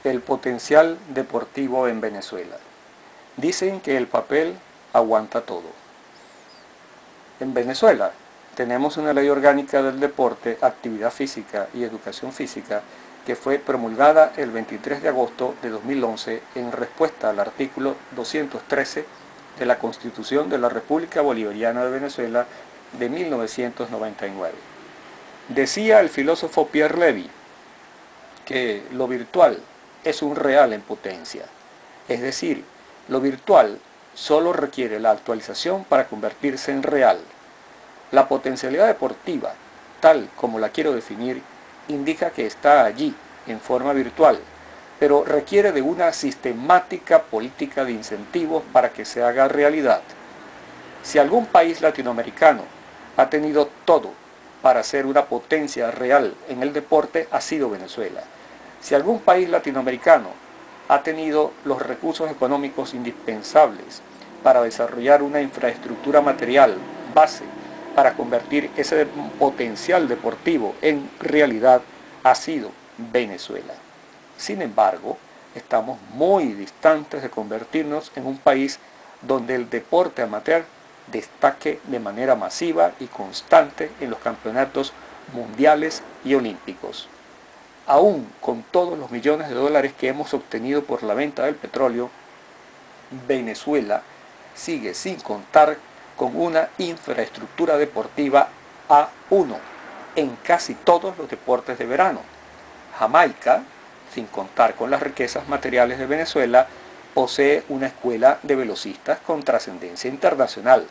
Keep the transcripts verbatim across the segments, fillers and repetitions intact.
El potencial deportivo en Venezuela. Dicen que el papel aguanta todo. En Venezuela tenemos una ley orgánica del deporte, actividad física y educación física que fue promulgada el veintitrés de agosto de dos mil once en respuesta al artículo doscientos trece de la Constitución de la República Bolivariana de Venezuela de mil novecientos noventa y nueve. Decía el filósofo Pierre Levy que lo virtual es un real en potencia, es decir, lo virtual solo requiere la actualización para convertirse en real. La potencialidad deportiva, tal como la quiero definir, indica que está allí, en forma virtual, pero requiere de una sistemática política de incentivos para que se haga realidad. Si algún país latinoamericano ha tenido todo para ser una potencia real en el deporte, ha sido Venezuela. Si algún país latinoamericano ha tenido los recursos económicos indispensables para desarrollar una infraestructura material base para convertir ese potencial deportivo en realidad, ha sido Venezuela. Sin embargo, estamos muy distantes de convertirnos en un país donde el deporte amateur destaque de manera masiva y constante en los campeonatos mundiales y olímpicos. Aún con todos los millones de dólares que hemos obtenido por la venta del petróleo, Venezuela sigue sin contar con una infraestructura deportiva A uno en casi todos los deportes de verano. Jamaica, sin contar con las riquezas materiales de Venezuela, posee una escuela de velocistas con trascendencia internacional.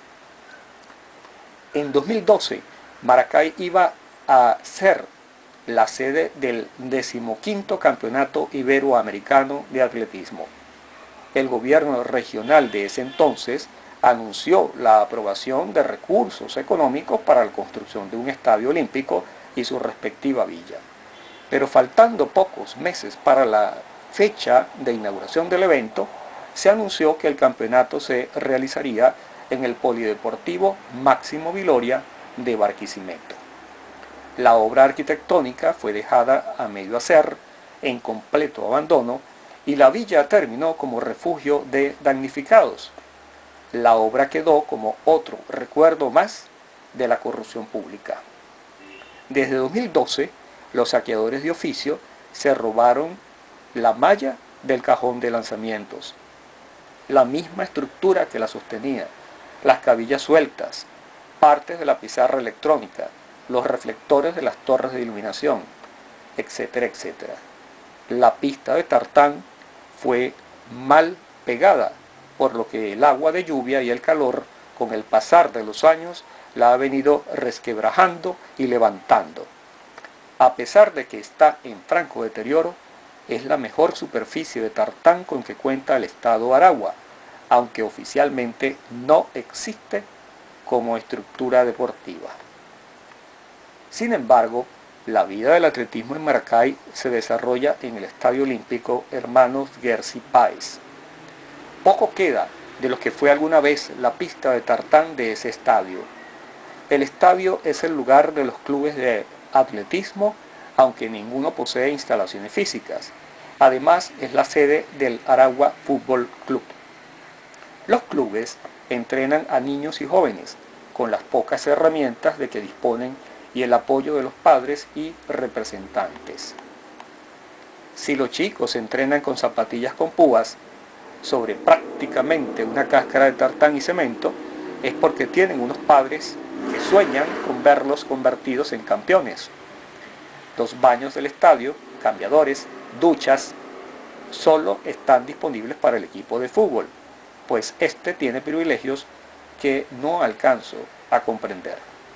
En dos mil doce, Maracay iba a ser la sede del decimoquinto Campeonato Iberoamericano de Atletismo. El gobierno regional de ese entonces anunció la aprobación de recursos económicos para la construcción de un estadio olímpico y su respectiva villa. Pero faltando pocos meses para la fecha de inauguración del evento, se anunció que el campeonato se realizaría en el Polideportivo Máximo Viloria de Barquisimeto. La obra arquitectónica fue dejada a medio hacer, en completo abandono, y la villa terminó como refugio de damnificados. La obra quedó como otro recuerdo más de la corrupción pública. Desde dos mil doce, los saqueadores de oficio se robaron la malla del cajón de lanzamientos, la misma estructura que la sostenía, las cabillas sueltas, partes de la pizarra electrónica, los reflectores de las torres de iluminación, etcétera, etcétera. La pista de tartán fue mal pegada, por lo que el agua de lluvia y el calor, con el pasar de los años, la ha venido resquebrajando y levantando. A pesar de que está en franco deterioro, es la mejor superficie de tartán con que cuenta el estado Aragua, aunque oficialmente no existe como estructura deportiva. Sin embargo, la vida del atletismo en Maracay se desarrolla en el Estadio Olímpico Hermanos Guerci Páez. Poco queda de lo que fue alguna vez la pista de tartán de ese estadio. El estadio es el lugar de los clubes de atletismo, aunque ninguno posee instalaciones físicas. Además, es la sede del Aragua Fútbol Club. Los clubes entrenan a niños y jóvenes con las pocas herramientas de que disponen y el apoyo de los padres y representantes. Si los chicos entrenan con zapatillas con púas sobre prácticamente una cáscara de tartán y cemento, es porque tienen unos padres que sueñan con verlos convertidos en campeones. Los baños del estadio, cambiadores, duchas, solo están disponibles para el equipo de fútbol, pues este tiene privilegios que no alcanzo a comprender.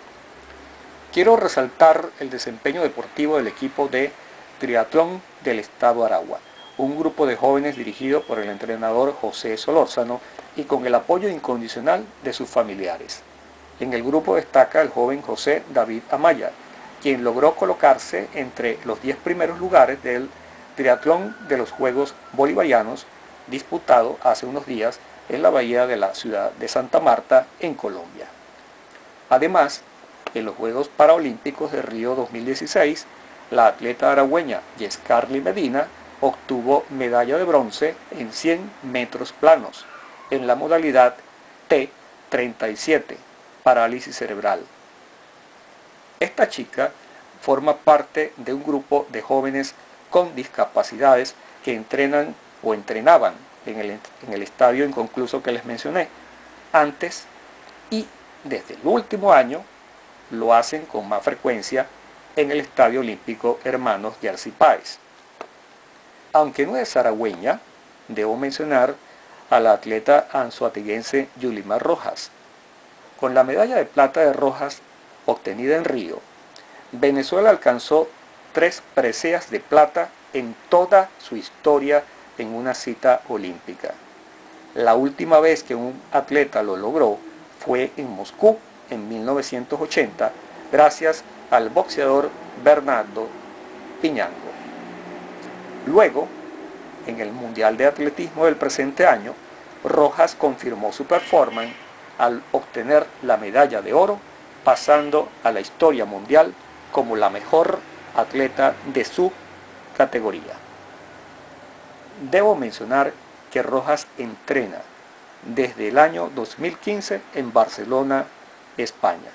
Quiero resaltar el desempeño deportivo del equipo de triatlón del estado Aragua, un grupo de jóvenes dirigido por el entrenador José Solórzano y con el apoyo incondicional de sus familiares. En el grupo destaca el joven José David Amaya, quien logró colocarse entre los diez primeros lugares del triatlón de los Juegos Bolivarianos disputado hace unos días en la bahía de la ciudad de Santa Marta, en Colombia. Además, en los Juegos Paralímpicos de Río dos mil dieciséis, la atleta aragüeña Yescarly Medina obtuvo medalla de bronce en cien metros planos, en la modalidad T treinta y siete, parálisis cerebral. Esta chica forma parte de un grupo de jóvenes con discapacidades que entrenan o entrenaban en el, en el estadio inconcluso que les mencioné antes, y desde el último año lo hacen con más frecuencia en el Estadio Olímpico Hermanos Yarcy Páez. Aunque no es zaragüeña, debo mencionar a la atleta anzoáteguense Yulimar Rojas. Con la medalla de plata de Rojas obtenida en Río, Venezuela alcanzó tres preseas de plata en toda su historia en una cita olímpica. La última vez que un atleta lo logró fue en Moscú en mil novecientos ochenta, gracias al boxeador Bernardo Piñango. Luego, en el Mundial de Atletismo del presente año, Rojas confirmó su performance al obtener la medalla de oro, pasando a la historia mundial como la mejor atleta de su categoría. Debo mencionar que Rojas entrena desde el año dos mil quince en Barcelona, España.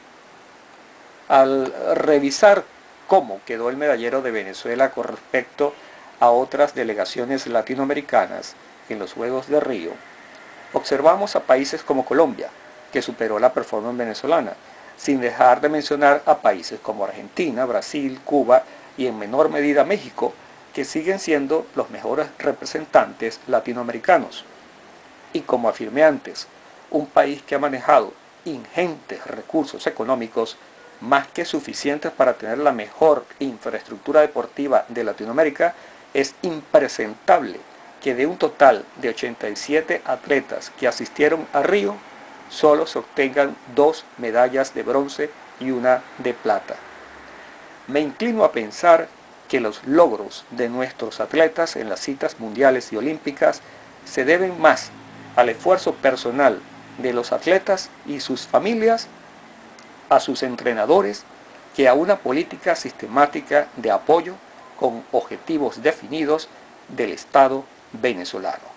Al revisar cómo quedó el medallero de Venezuela con respecto a otras delegaciones latinoamericanas en los Juegos de Río, observamos a países como Colombia, que superó la performance venezolana, sin dejar de mencionar a países como Argentina, Brasil, Cuba y en menor medida México, que siguen siendo los mejores representantes latinoamericanos. Y como afirmé antes, un país que ha manejado ingentes recursos económicos, más que suficientes para tener la mejor infraestructura deportiva de Latinoamérica, es impresentable que de un total de ochenta y siete atletas que asistieron a Río, solo se obtengan dos medallas de bronce y una de plata. Me inclino a pensar que los logros de nuestros atletas en las citas mundiales y olímpicas se deben más al esfuerzo personal de los atletas y sus familias, a sus entrenadores, que a una política sistemática de apoyo con objetivos definidos del Estado venezolano.